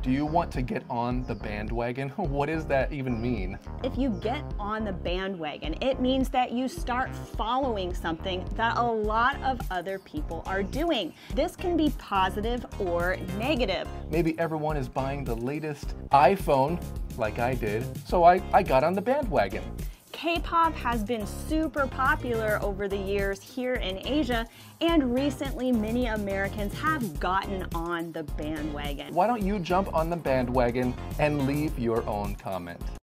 Do you want to get on the bandwagon? What does that even mean? If you get on the bandwagon, it means that you start following something that a lot of other people are doing. This can be positive or negative. Maybe everyone is buying the latest iPhone, like I did, so I got on the bandwagon. K-pop has been super popular over the years here in Asia, and recently many Americans have gotten on the bandwagon. Why don't you jump on the bandwagon and leave your own comment?